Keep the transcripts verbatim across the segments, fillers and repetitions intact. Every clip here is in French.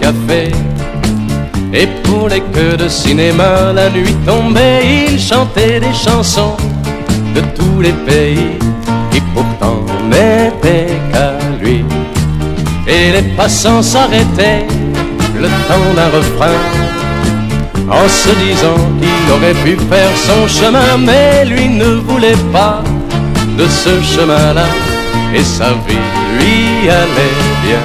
café. Et pour les queues de cinéma, la nuit tombée, il chantait des chansons de tous les pays qui pourtant n'étaient qu'à lui. Et les passants s'arrêtaient le temps d'un refrain, en se disant qu'il aurait pu faire son chemin, mais lui ne voulait pas de ce chemin-là, et sa vie lui allait bien.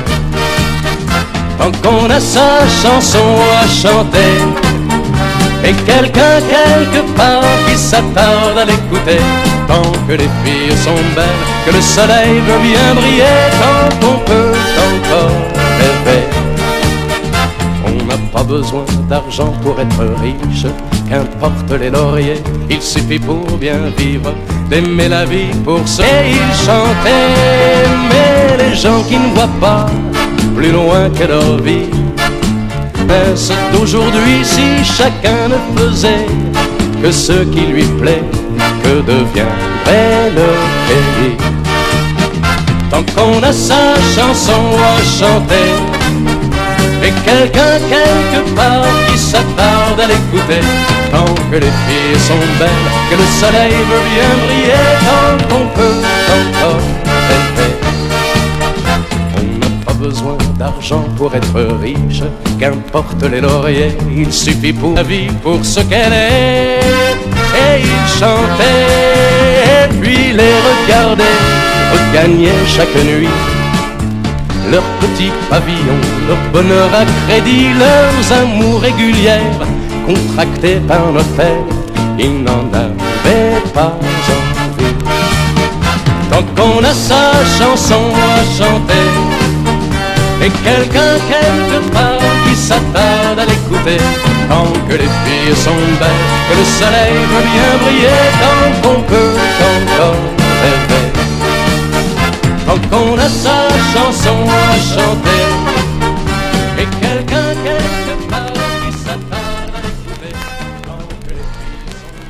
Tant qu'on a sa chanson à chanter, et quelqu'un quelque part qui s'attarde à l'écouter, tant que les filles sont belles, que le soleil veut bien briller, tant qu'on peut encore rêver. On n'a pas besoin d'argent pour être riche, qu'importe les lauriers, il suffit pour bien vivre d'aimer la vie pour ce. Et il chantait, mais les gens qui ne voient pas plus loin que leur vie, mais c'est d'aujourd'hui si chacun ne faisait que ce qui lui plaît, que deviendrait le pays. Tant qu'on a sa chanson à chanter, et quelqu'un quelque part qui s'attarde à l'écouter, tant que les filles sont belles, que le soleil veut bien briller, tant qu'on peut encore rêver. On n'a pas besoin d'argent pour être riche, qu'importe les lauriers, il suffit pour la vie, pour ce qu'elle est. Et il chantait, et puis les regardait regagner chaque nuit leurs petits pavillons, leur bonheur à crédit, leurs amours régulières contractés par notaire, ils n'en avaient pas envie. Tant qu'on a sa chanson à chanter, et quelqu'un quelque part qui s'attarde à l'écouter, tant que les filles sont belles, que le soleil veut bien briller, tant qu'on peut encore rêver. Tant qu'on a sa chanson à chanter, et quelqu'un quelque part qui s'attarde à l'écouter, tant que les filles sont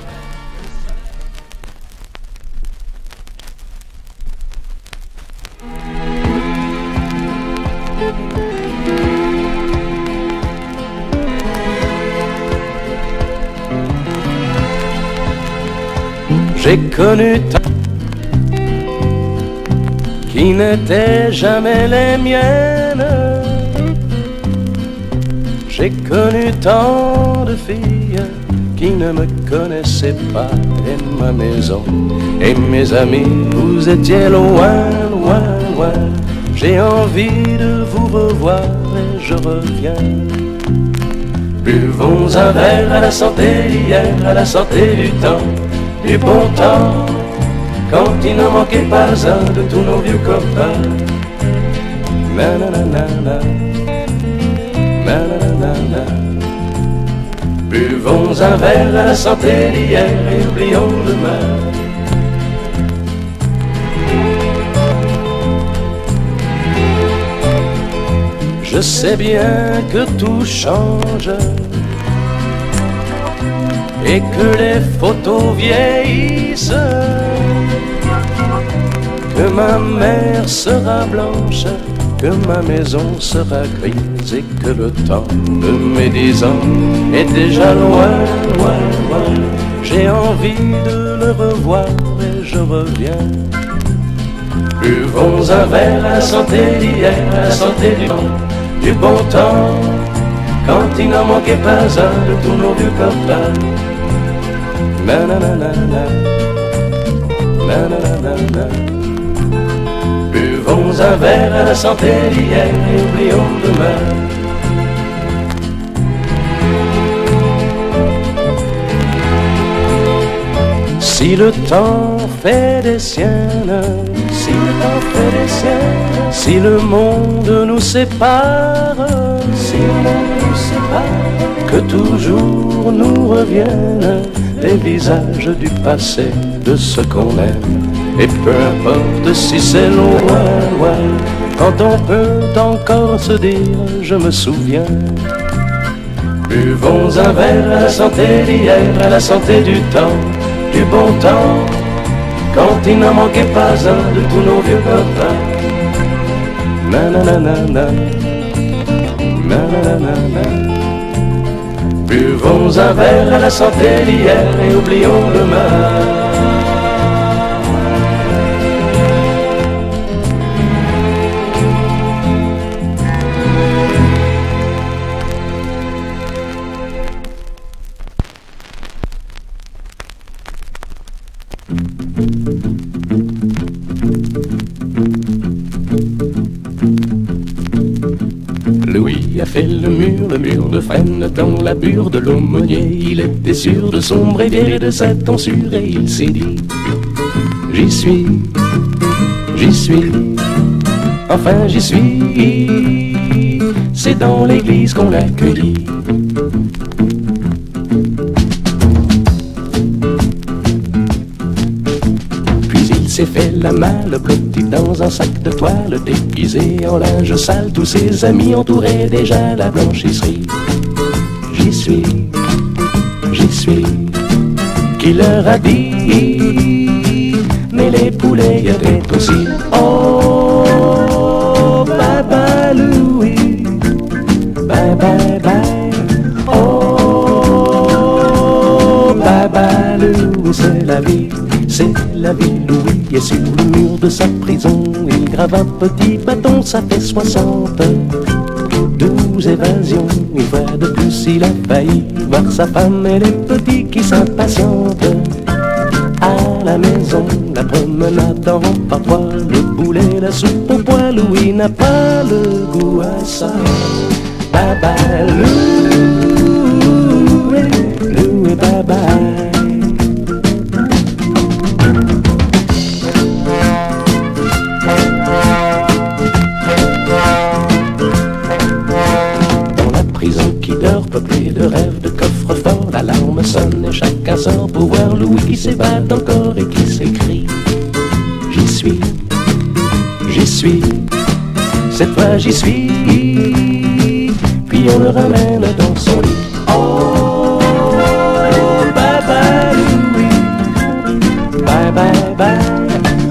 belles. J'ai connu ta qui n'étaient jamais les miennes. J'ai connu tant de filles qui ne me connaissaient pas, et ma maison et mes amis, vous étiez loin, loin, loin. J'ai envie de vous revoir et je reviens. Buvons un verre à la santé d'hier, à la santé du temps, du bon temps, quand il n'en manquait pas un de tous nos vieux copains. Nananana, nananana. Buvons un verre à la santé d'hier et oublions demain. Je sais bien que tout change et que les photos vieillissent, que ma mer sera blanche, que ma maison sera grise, et que le temps de mes dix ans est déjà loin, loin, loin. J'ai envie de le revoir et je reviens. Buvons un verre à la santé d'hier, à la santé du temps, du bon temps, quand il n'en manquait pas un de tous nos vieux copains. Nananana, nananana. Buvons un verre à la santé d'hier et oublions demain. Si le temps fait des siennes, si le temps fait des siennes, si le monde nous sépare, si le monde nous sépare, que toujours nous reviennent les visages du passé, de ce qu'on aime. Et peu importe si c'est loin, loin, quand on peut encore se dire je me souviens. Buvons un verre à la santé d'hier, à la santé du temps, du bon temps, quand il n'en manquait pas un de tous nos vieux copains. Nananana, nanana. Buvons un verre à la santé d'hier et oublions demain. Louis a fait le mur, le mur de frêne dans la bure de l'aumônier. Il était sûr de son bréviaire et de sa tonsure et il s'est dit: j'y suis, j'y suis, enfin j'y suis. C'est dans l'église qu'on l'accueillit. S'est fait la malle blottie dans un sac de toile, déguisé en linge sale. Tous ses amis entouraient déjà la blanchisserie. J'y suis, j'y suis, qui leur a dit? Mais les poulets étaient aussi. Oh, bye bye Louis, bye bye bye. Oh, bye bye Louis, c'est la vie. C'est la vie, Louis, et sur le mur de sa prison, il grave un petit bâton, ça fait soixante. Douze évasions, une fois de plus il a failli voir sa femme et les petits qui s'impatientent. À la maison, la promenade en par trois, le boulet, la soupe au pois, Louis n'a pas le goût à ça. Bye bye Louis, Louis bye bye. Peuplé de rêves, de coffres-forts, l'alarme sonne et chacun sort pour voir Louis qui s'évade encore et qui s'écrie: j'y suis, j'y suis, cette fois j'y suis. Puis on le ramène dans son lit. Oh, bye bye Louis, bye bye bye.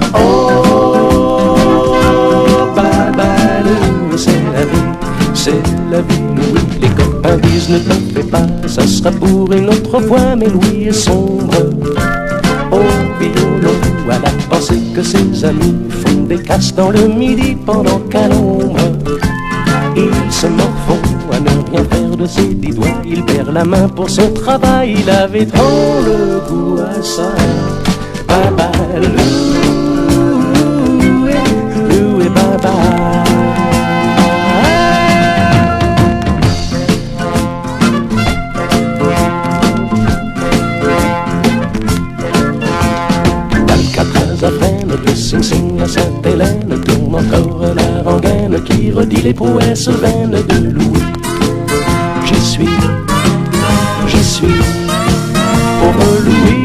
Oh, bye bye Louis, c'est la vie, c'est la vie Louis. Les copains disent ne t'en fais pas, ça sera pour une autre fois, mais Louis est sombre. Au violon, à la pensée que ses amis font des casses dans le midi pendant qu'à l'ombre ils se morfont à ne rien faire de ses dix doigts. Il perd la main pour son travail, il avait trop le goût à ça. Bye bye Louis, Louis bye bye. De Sing Sing à Sainte-Hélène tourne encore la rengaine qui redit les prouesses vaines de Louis. J'y suis, j'y suis, pauvre Louis.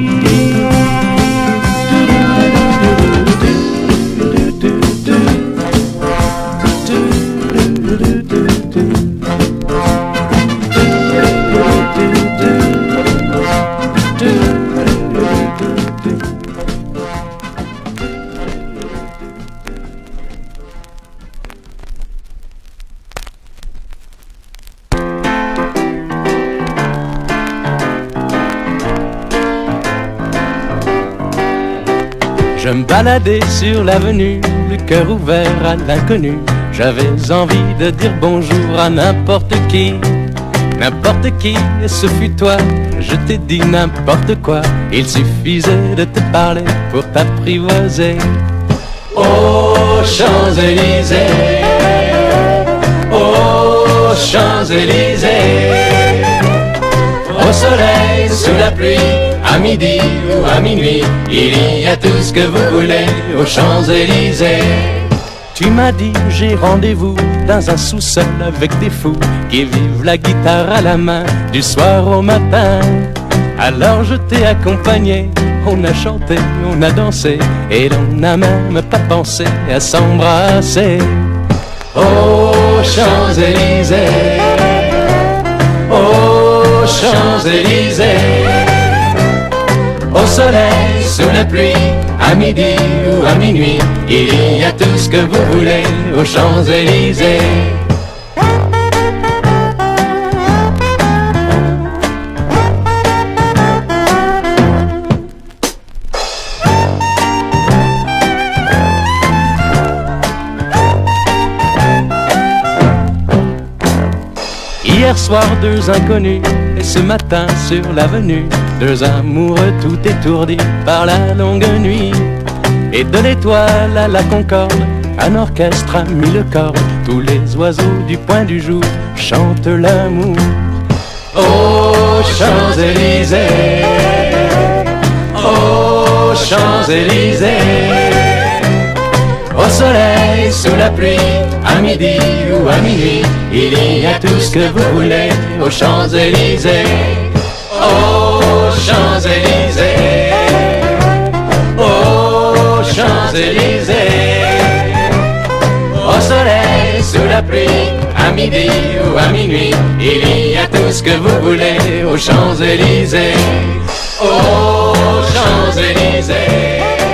Je me baladais sur l'avenue, le cœur ouvert à l'inconnu. J'avais envie de dire bonjour à n'importe qui, n'importe qui, et ce fut toi. Je t'ai dit n'importe quoi, il suffisait de te parler pour t'apprivoiser. Aux Champs-Élysées, aux Champs-Élysées, au soleil, sous la pluie, à midi ou à minuit, il y a tout ce que vous voulez aux Champs-Élysées. Tu m'as dit j'ai rendez-vous dans un sous-sol avec des fous qui vivent la guitare à la main du soir au matin. Alors je t'ai accompagné, on a chanté, on a dansé et l'on n'a même pas pensé à s'embrasser. Aux Champs-Élysées, aux Champs-Élysées, au soleil, sous la pluie, à midi ou à minuit, il y a tout ce que vous voulez aux Champs-Élysées. Hier soir deux inconnus, et ce matin sur l'avenue, deux amoureux tout étourdis par la longue nuit. Et de l'étoile à la Concorde, un orchestre a mis le corps. Tous les oiseaux du point du jour chantent l'amour. Aux Champs-Élysées, aux Champs-Élysées, au soleil, sous la pluie, à midi ou à minuit, il y a tout ce que vous voulez aux Champs-Élysées. Aux Champs-Élysées, aux Champs-Élysées, au soleil, sous la pluie, à midi ou à minuit, il y a tout ce que vous voulez aux Champs-Élysées. Aux Champs-Élysées.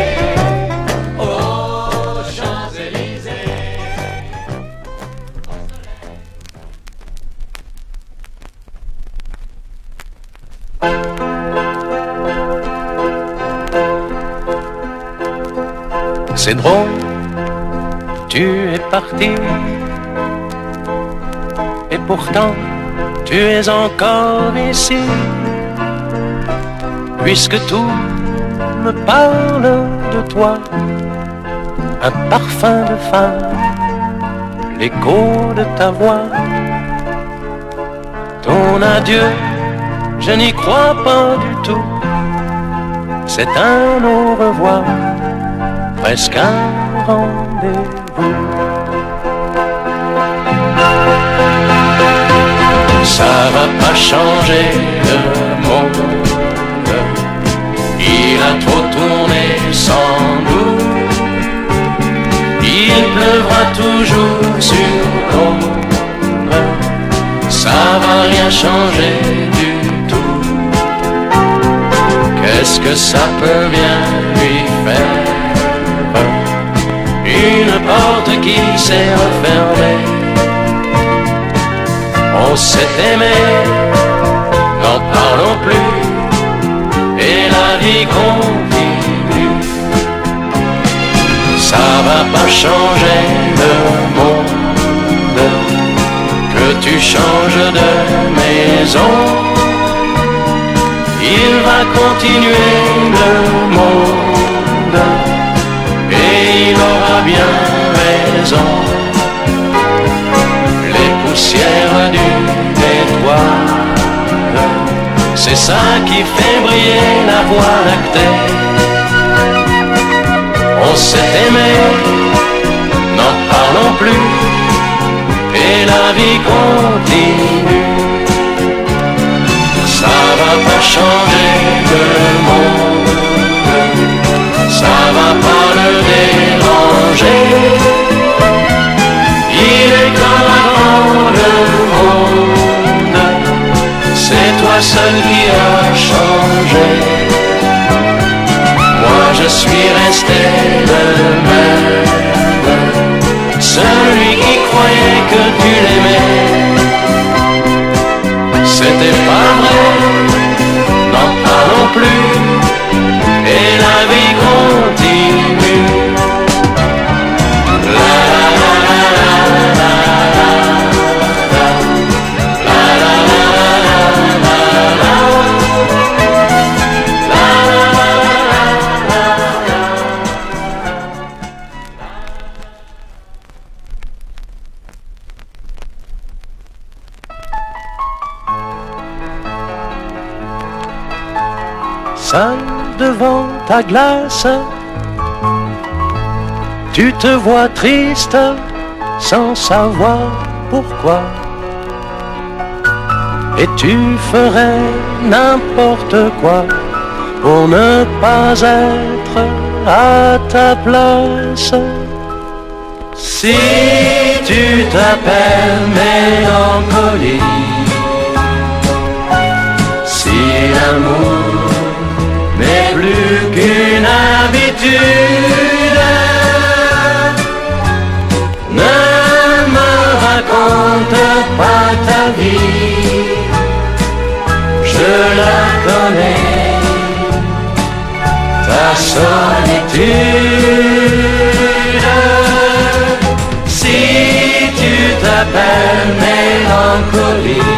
C'est drôle, tu es parti, et pourtant tu es encore ici, puisque tout me parle de toi, un parfum de femme, l'écho de ta voix. Ton adieu, je n'y crois pas du tout, c'est un au revoir, presque un rendez-vous. Ça va pas changer le monde, il a trop tourné sans nous. Il pleuvra toujours sur l'ombre, ça va rien changer du tout. Qu'est-ce que ça peut bien lui faire? Une porte qui s'est refermée. On s'est aimé, n'en parlons plus, et la vie continue. Ça va pas changer le monde, que tu changes de maison. Il va continuer le monde, et il aura bien raison. Les poussières d'une étoile, c'est ça qui fait briller la voie lactée. On s'est aimé, n'en parlons plus, et la vie continue. Ça va pas changer le monde, ça va pas le déranger. Il est comme avant le monde, c'est toi seul qui as changé. Moi je suis resté le même, celui qui croyait que tu l'aimais. C'était pas vrai, n'en parlons plus, et la vie continue. La la la la la la la, la la la la la la, la Seul devant ta glace, tu te vois triste sans savoir pourquoi, et tu ferais n'importe quoi pour ne pas être à ta place. Si tu t'appelles mélancolie, si l'amour n'est plus qu'une habitude, ne me raconte pas ta vie, je la connais, ta solitude. Si tu t'appelles mélancolie,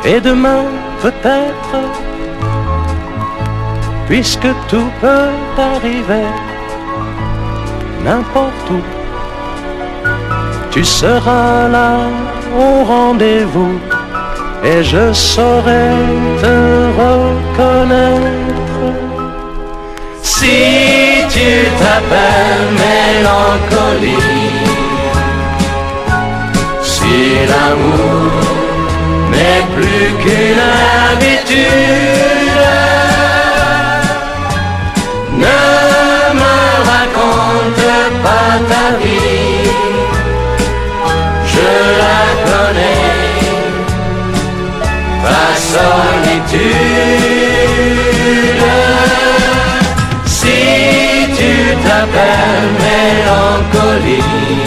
Et demain peut-être, puisque tout peut arriver, n'importe où, tu seras là au rendez-vous et je saurai te reconnaître. Si tu t'appelles mélancolie, si l'amour n'est plus qu'une habitude, ne me raconte pas ta vie, je la connais, ta solitude. Si tu t'appelles mélancolie,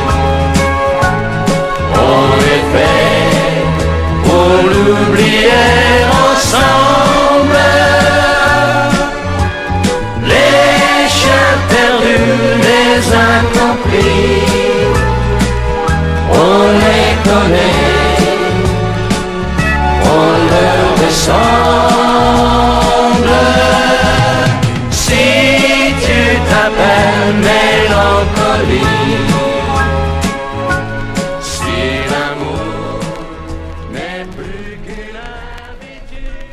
on est fait pour l'oublier ensemble. Les chiens perdus, les incompris, on les connaît, on leur ressemble. Si tu t'appelles mélancolie, si l'amour n'est plus qu'une habitude.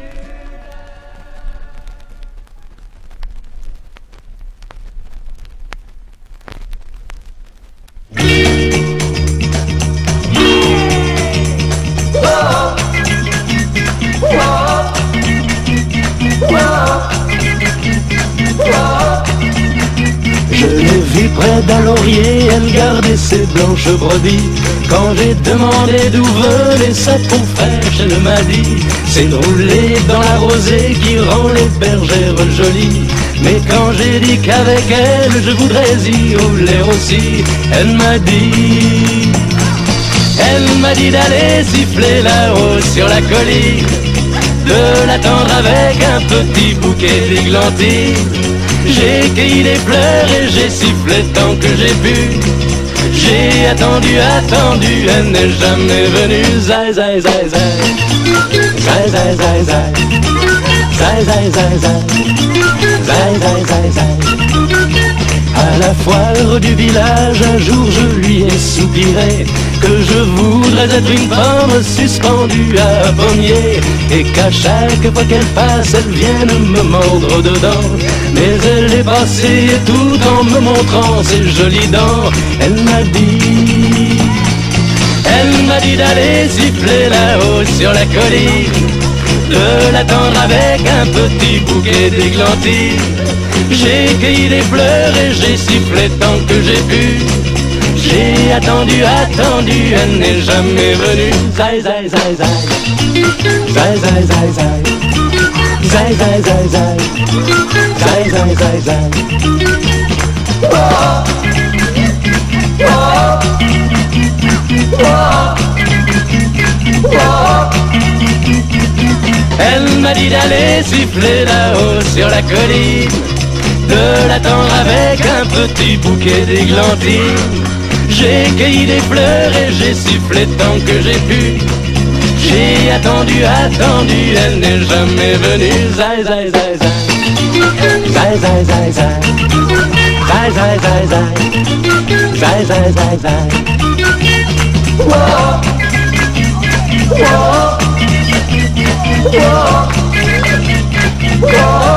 Je l'ai vue près d'un laurier, elle gardait ses blanches brebis. Quand j'ai demandé d'où venait sa peau fraîche, elle m'a dit: c'est de rouler dans la rosée qui rend les bergères jolies. Mais quand j'ai dit qu'avec elle je voudrais y rouler aussi, elle m'a dit, elle m'a dit d'aller siffler là-haut sur la colline, de l'attendre avec un petit bouquet d'églantines. J'ai cueilli des fleurs et j'ai sifflé tant que j'ai pu. J'ai attendu, attendu, elle n'est jamais venue. Zai, zai, zai, zai. Zai, zai, zai, zai. Zai, zai, zai, zai. Zai, zai, zai, zai. À la foire du village, un jour je lui ai soupiré que je voudrais être une pomme suspendue à un pommier, et qu'à chaque fois qu'elle passe, elle vienne me mordre dedans. Mais elle est passée et tout en me montrant ses jolies dents, elle m'a dit, elle m'a dit d'aller siffler là-haut sur la colline, de l'attendre avec un petit bouquet d'églantines. J'ai cueilli des fleurs et j'ai sifflé tant que j'ai pu. J'ai attendu, attendu, elle n'est jamais venue. Zai, zai, zai, zai. Zai, zai, zai, zai. Zai, zai, zai, zai. Zai, zai, zai, zai. Oh, oh, oh, oh. Elle m'a dit d'aller siffler là-haut sur la colline, de l'attendre avec un petit bouquet d'églantines. J'ai cueilli des fleurs et j'ai sifflé tant que j'ai pu. J'ai attendu, attendu, elle n'est jamais venue. Zai, zai, zai, zai. Zai, zai, zai, zai. Zai, zai, zai, zai. Zai, zai, zai, zai. Whoa. Whoa. Whoa. Whoa.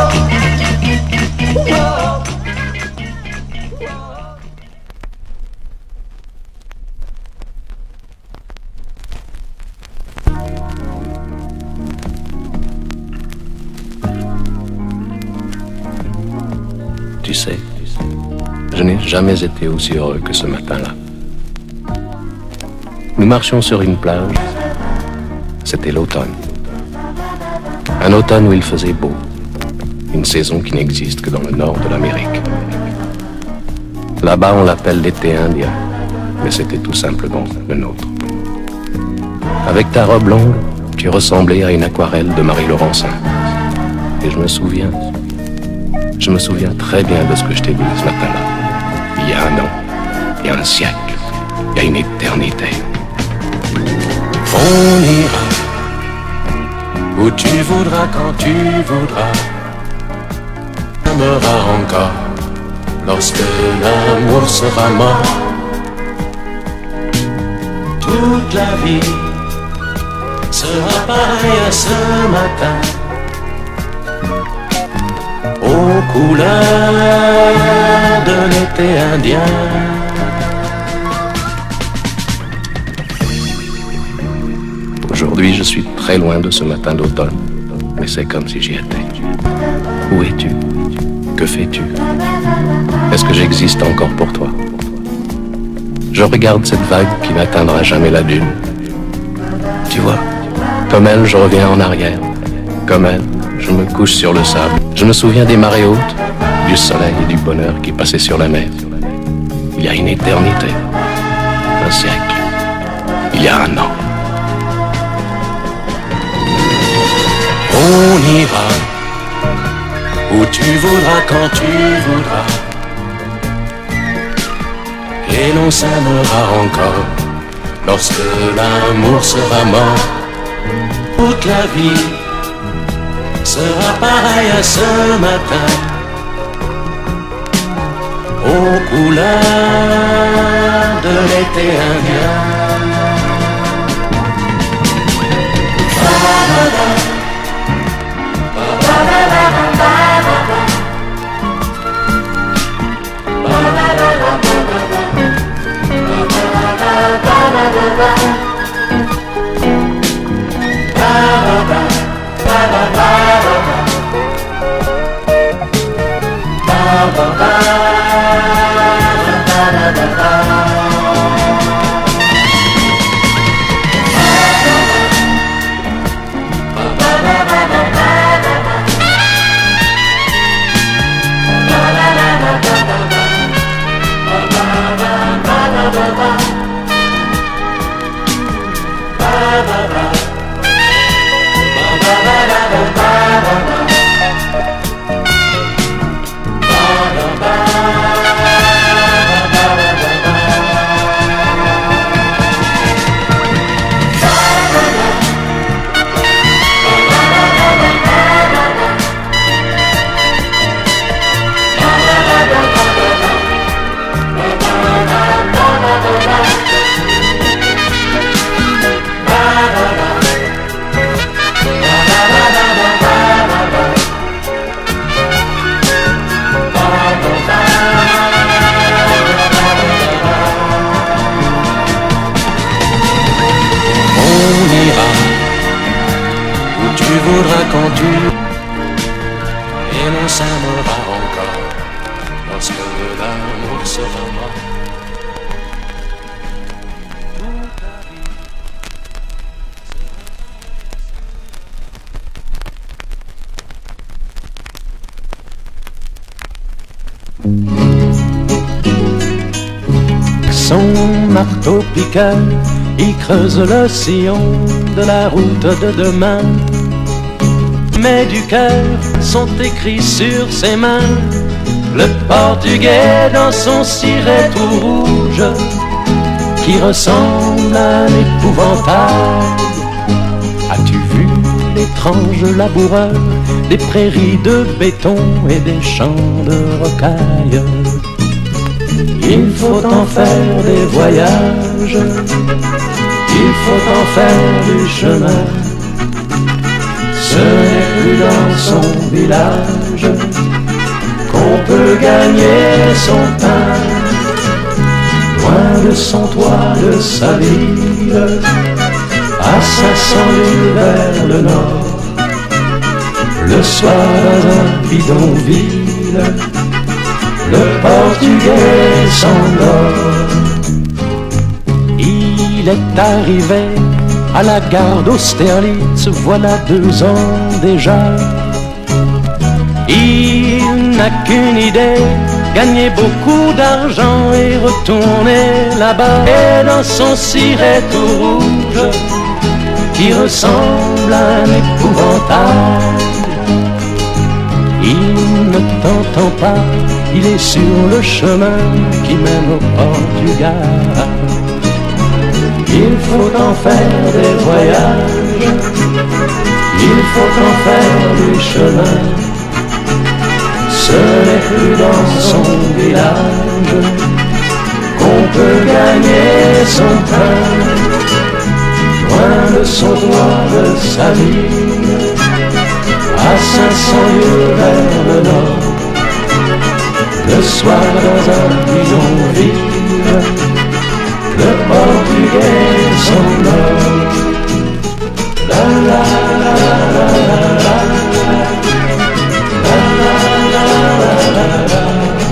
Tu sais, je n'ai jamais été aussi heureux que ce matin-là. Nous marchions sur une plage. C'était l'automne. Un automne où il faisait beau. Une saison qui n'existe que dans le nord de l'Amérique. Là-bas, on l'appelle l'été indien, mais c'était tout simplement le nôtre. Avec ta robe longue, tu ressemblais à une aquarelle de Marie Laurencin. Et je me souviens, je me souviens très bien de ce que je t'ai dit ce matin-là. Il y a un an, il y a un siècle, il y a une éternité. On ira où tu voudras, quand tu voudras, m'aimera encore lorsque l'amour sera mort. Toute la vie sera pareille à ce matin, aux couleurs de l'été indien. Aujourd'hui, je suis très loin de ce matin d'automne, mais c'est comme si j'y étais. Où es-tu? Que fais-tu? Est-ce que j'existe encore pour toi? Je regarde cette vague qui n'atteindra jamais la dune. Tu vois, comme elle, je reviens en arrière. Comme elle, je me couche sur le sable. Je me souviens des marées hautes, du soleil et du bonheur qui passaient sur la mer. Il y a une éternité, un siècle, il y a un an. On ira où tu voudras, quand tu voudras, et l'on s'aimera encore lorsque l'amour sera mort. Toute la vie sera pareille à ce matin, aux couleurs de l'été indien. Quand tu et l'on s'aimera encore lorsque l'amour sera mort. Son marteau piqueur, il creuse le sillon de la route de demain. Mais du cœur sont écrits sur ses mains le portugais dans son ciré tout rouge qui ressemble à un épouvantail. As-tu vu l'étrange laboureur des prairies de béton et des champs de rocailles? Il faut en faire des voyages, il faut en faire du chemin. Ce n'est plus dans son village qu'on peut gagner son pain. Loin de son toit, de sa ville, à cinq cents lieues vers le nord. Le soir dans un bidonville, le portugais s'endort. Il est arrivé à la gare d'Austerlitz, voilà deux ans déjà. Il n'a qu'une idée, gagner beaucoup d'argent et retourner là-bas. Et dans son ciré tout rouge, qui ressemble à un épouvantail, il ne t'entend pas, il est sur le chemin qui mène au Portugal. Il faut en faire des voyages, il faut en faire du chemin. Ce n'est plus dans son village qu'on peut gagner son pain. Loin de son toit, de sa ville, à cinq cents lieues vers le nord, le soir dans un bidonville, le Portugais s'endort. La la la la la la, la la la la la la.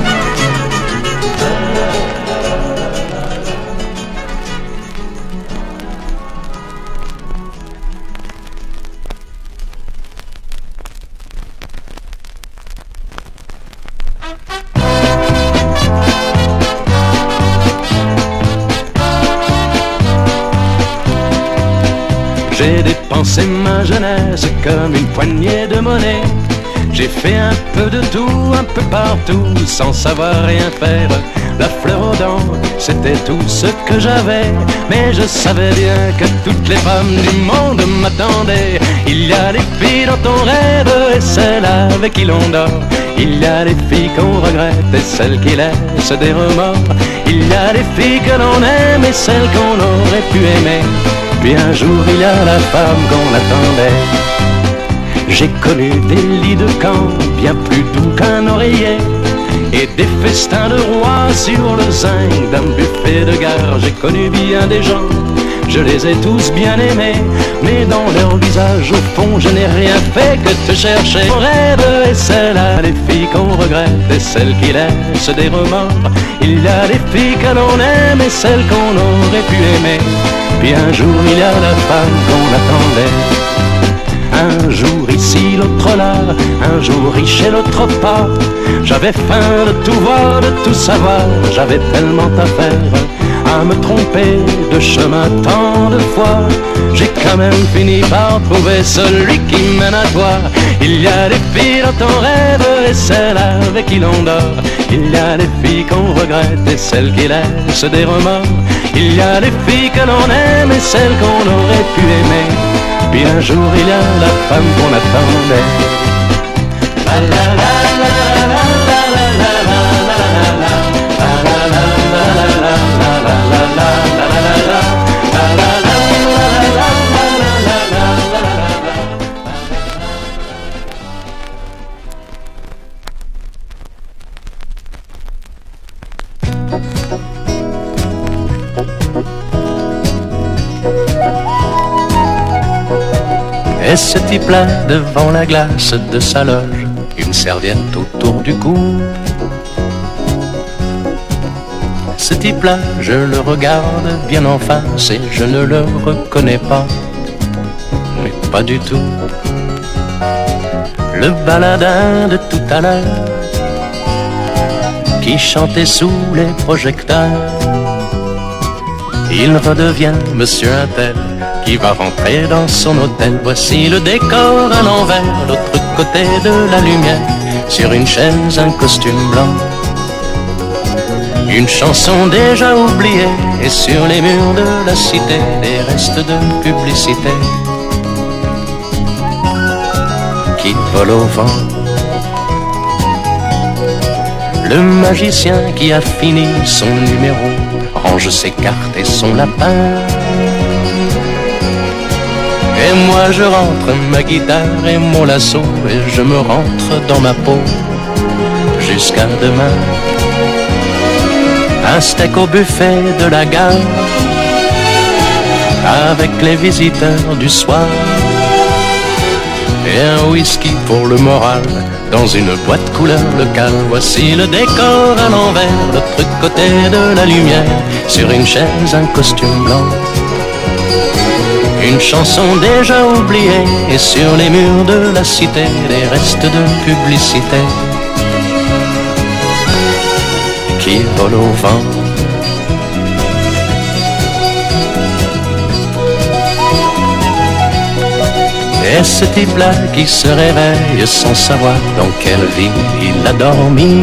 J'ai dépensé ma jeunesse comme une poignée de monnaie. J'ai fait un peu de tout, un peu partout, sans savoir rien faire. La fleur aux dents, c'était tout ce que j'avais. Mais je savais bien que toutes les femmes du monde m'attendaient. Il y a les filles dans ton rêve et celles avec qui l'on dort. Il y a les filles qu'on regrette et celles qui laissent des remords. Il y a les filles que l'on aime et celles qu'on aurait pu aimer. Puis un jour il y a la femme qu'on attendait. J'ai connu des lits de camp bien plus doux qu'un oreiller, et des festins de rois sur le zinc d'un buffet de gare. J'ai connu bien des gens, je les ai tous bien aimés, mais dans leur visage au fond je n'ai rien fait que te chercher. Mon rêve est celle-là, les filles qu'on regrette et celles qui laissent des remords. Il y a les filles que l'on aime et celles qu'on aurait pu aimer. Puis un jour il y a la femme qu'on attendait. Un jour ici, l'autre là, un jour riche et l'autre pas. J'avais faim de tout voir, de tout savoir. J'avais tellement à faire, à me tromper de chemin tant de fois. J'ai quand même fini par trouver celui qui mène à toi. Il y a des filles dans ton rêve et celles avec qui l'on dort. Il y a des filles qu'on regrette et celles qui laissent des remords. Il y a des filles que l'on aime et celles qu'on aurait pu aimer. Puis un jour il y a la femme qu'on attendait. La la la la la la la la la la la la la Et ce type-là, devant la glace de sa loge, une serviette autour du cou. Ce type-là, je le regarde bien en face et je ne le reconnais pas, mais pas du tout. Le baladin de tout à l'heure, qui chantait sous les projecteurs, il redevient Monsieur Untel, qui va rentrer dans son hôtel. Voici le décor à l'envers, l'autre côté de la lumière, sur une chaise, un costume blanc, une chanson déjà oubliée, et sur les murs de la cité, des restes de publicité qui volent au vent. Le magicien qui a fini son numéro range ses cartes et son lapin. Et moi je rentre ma guitare et mon lasso, et je me rentre dans ma peau jusqu'à demain. Un steak au buffet de la gare, avec les visiteurs du soir, et un whisky pour le moral, dans une boîte couleur locale. Voici le décor à l'envers, l'autre côté de la lumière, sur une chaise, un costume blanc, une chanson déjà oubliée, et sur les murs de la cité, des restes de publicité qui volent au vent. Et ce type-là qui se réveille sans savoir dans quelle vie il a dormi.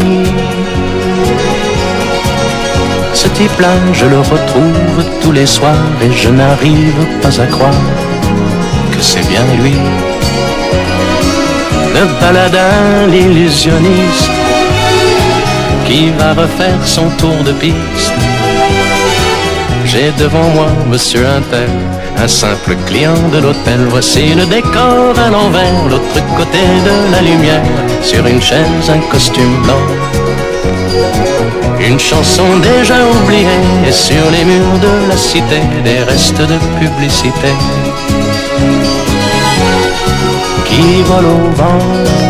Ce type-là, je le retrouve tous les soirs, et je n'arrive pas à croire que c'est bien lui. Le baladin, l'illusionniste, qui va refaire son tour de piste. J'ai devant moi Monsieur Intel, un simple client de l'hôtel. Voici le décor à l'envers, l'autre côté de la lumière. Sur une chaise, un costume blanc, une chanson déjà oubliée. Et sur les murs de la cité, des restes de publicité qui volent au vent.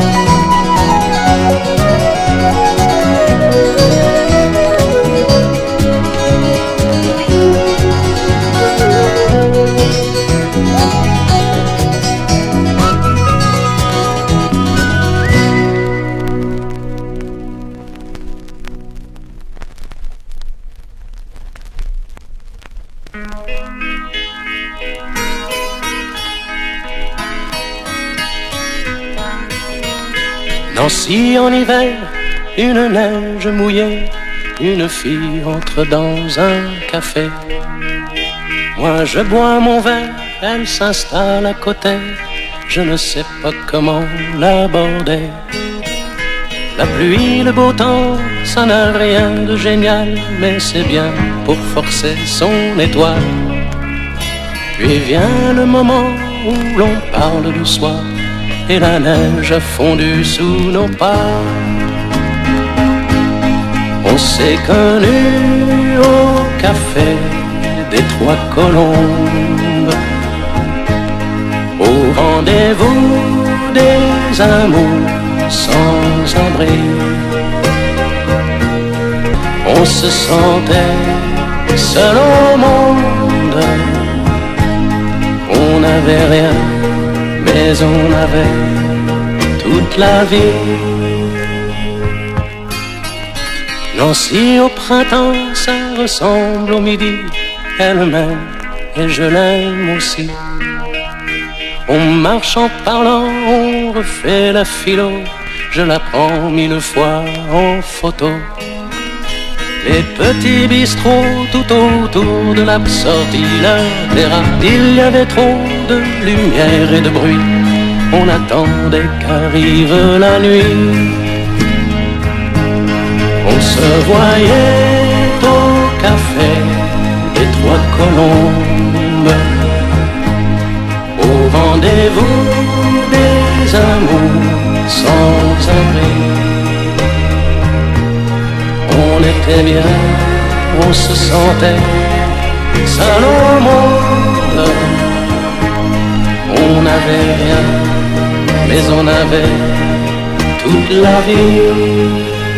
Nancy en hiver, une neige mouillée, une fille entre dans un café. Moi je bois mon verre, elle s'installe à côté, je ne sais pas comment l'aborder. La pluie, le beau temps, ça n'a rien de génial, mais c'est bien pour forcer son étoile. Puis vient le moment où l'on parle du soir, et la neige a fondu sous nos pas. On s'est connus au café des Trois Colombes, au rendez-vous des amours sans abri. On se sentait seul au monde, on n'avait rien, mais on avait toute la vie. Nancy au printemps, ça ressemble au midi. Elle m'aime et je l'aime aussi. On marche en parlant, on refait la philo, je la prends mille fois en photo. Les petits bistrots tout autour de la sortie latérale, il y avait trop de lumière et de bruit, on attendait qu'arrive la nuit. On se voyait au café des Trois Colombes, au rendez-vous des amours sans abri. On était bien, on se sentait seul au monde. On n'avait rien, mais on avait toute la vie.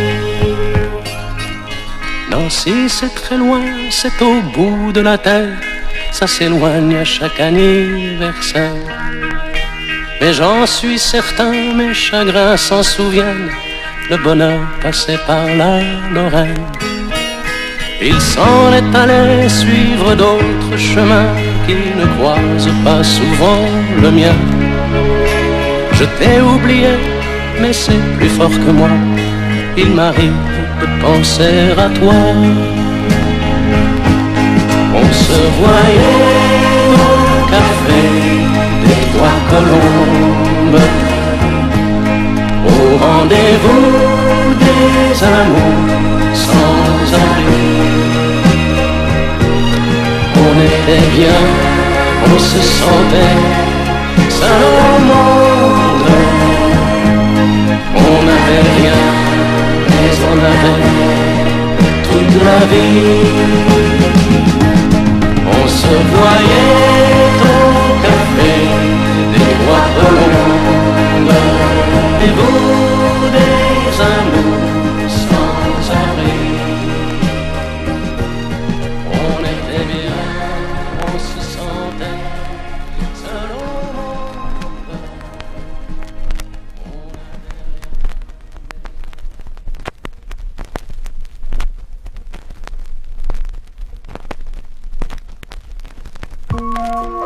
Nancy, c'est très loin, c'est au bout de la terre, ça s'éloigne à chaque anniversaire. Mais j'en suis certain, mes chagrins s'en souviennent, le bonheur passait par la Lorraine. Il s'en est allé suivre d'autres chemins qui ne croisent pas souvent le mien. Je t'ai oublié, mais c'est plus fort que moi, il m'arrive de penser à toi. On se voyait au café des Trois Colombes, au rendez-vous des amours sans abri. On était bien, on se sentait seul au monde. On n'avait rien, mais on avait toute la vie. On se voyait au café des Trois Colombes, et vous des amours sans abri. On était bien, on se sentait seul au monde. On avait...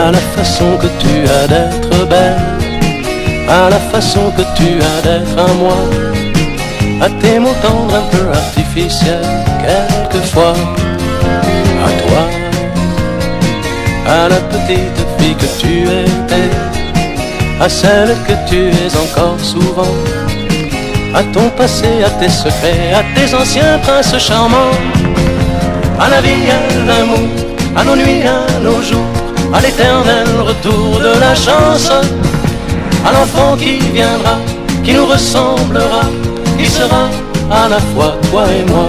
à la façon que tu as d'être belle, à la façon que tu as d'être à moi, à tes mots tendres un peu artificiels quelquefois, à toi, à la petite fille que tu étais, à celle que tu es encore souvent, à ton passé, à tes secrets, à tes anciens princes charmants, à la vie, à l'amour, à nos nuits, à nos jours, à l'éternel retour de la chance, à l'enfant qui viendra, qui nous ressemblera, qui sera à la fois toi et moi.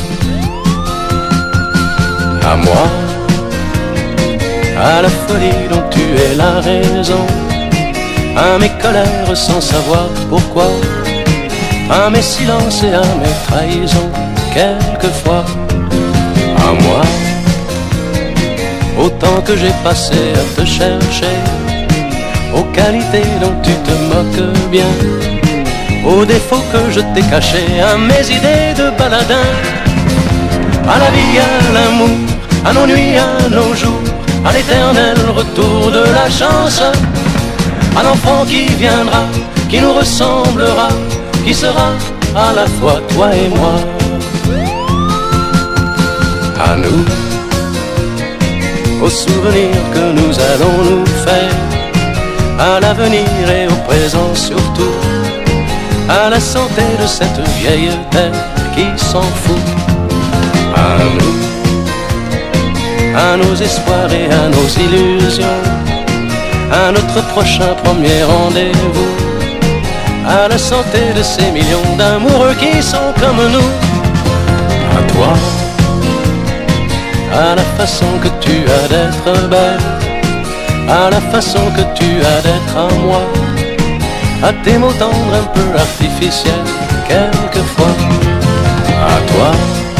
À moi, à la folie dont tu es la raison, à mes colères sans savoir pourquoi, à mes silences et à mes trahisons quelquefois. À moi, au temps que j'ai passé à te chercher, aux qualités dont tu te moques bien, aux défauts que je t'ai cachés, à mes idées de baladin, à la vie, à l'amour, à nos nuits, à nos jours, à l'éternel retour de la chance, à l'enfant qui viendra, qui nous ressemblera, qui sera à la fois toi et moi. À nous, aux souvenirs que nous allons nous faire, à l'avenir et au présent surtout, à la santé de cette vieille terre qui s'en fout. À nous, à nos espoirs et à nos illusions, à notre prochain premier rendez-vous, à la santé de ces millions d'amoureux qui sont comme nous. À toi, à la façon que tu as d'être belle, à la façon que tu as d'être à moi, à tes mots tendres un peu artificiels quelquefois. À toi,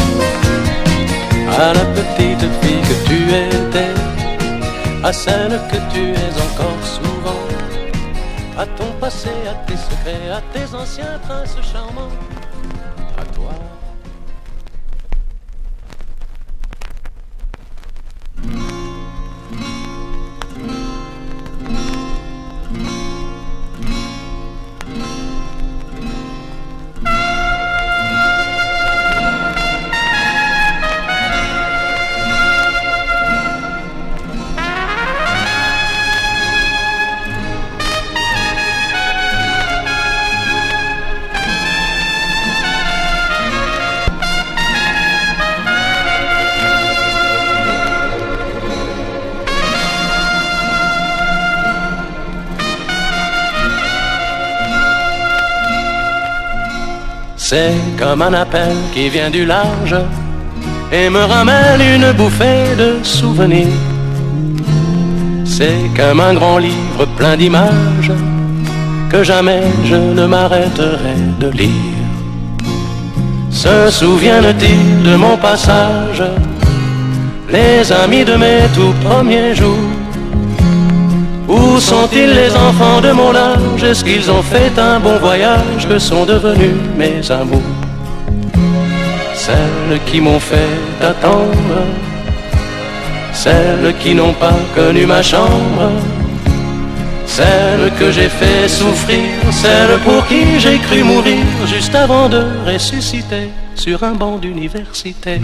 à la petite fille que tu étais, à celle que tu es encore souvent, à ton passé, à tes secrets, à tes anciens princes charmants. À toi. C'est comme un appel qui vient du large et me ramène une bouffée de souvenirs. C'est comme un grand livre plein d'images que jamais je ne m'arrêterai de lire. Se souviennent-ils de mon passage, les amis de mes tout premiers jours? Où sont-ils les enfants de mon âge? Est-ce qu'ils ont fait un bon voyage? Que sont devenus mes amours? Celles qui m'ont fait attendre, celles qui n'ont pas connu ma chambre, celles que j'ai fait souffrir, celles pour qui j'ai cru mourir juste avant de ressusciter sur un banc d'université.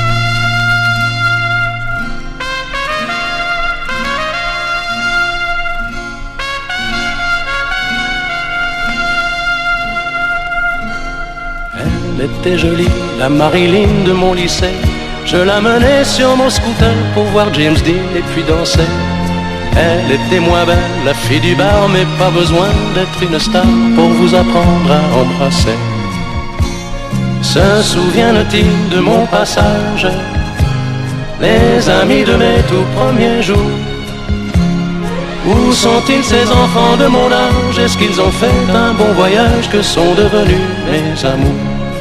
Elle était jolie, la Marilyn de mon lycée. Je la menais sur mon scooter pour voir James Dean et puis danser. Elle était moins belle, la fille du bar, mais pas besoin d'être une star pour vous apprendre à embrasser. Se souviennent-ils de mon passage, les amis de mes tout premiers jours? Où sont-ils ces enfants de mon âge? Est-ce qu'ils ont fait un bon voyage? Que sont devenus mes amours?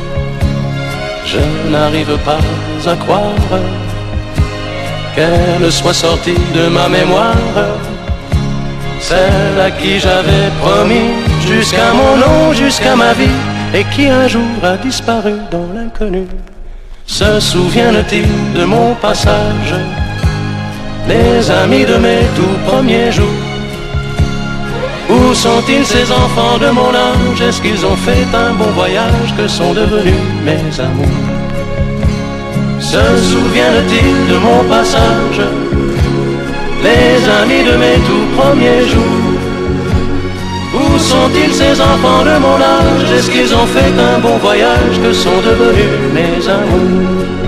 Je n'arrive pas à croire qu'elle soit sortie de ma mémoire, celle à qui j'avais promis jusqu'à mon nom, jusqu'à ma vie, et qui un jour a disparu dans l'inconnu. Se souviennent-ils de mon passage, les amis de mes tout premiers jours. Où sont-ils ces enfants de mon âge? Est-ce qu'ils ont fait un bon voyage? Que sont devenus mes amours? Se souviennent-ils de mon passage? Les amis de mes tout premiers jours. Où sont-ils ces enfants de mon âge? Est-ce qu'ils ont fait un bon voyage? Que sont devenus mes amours?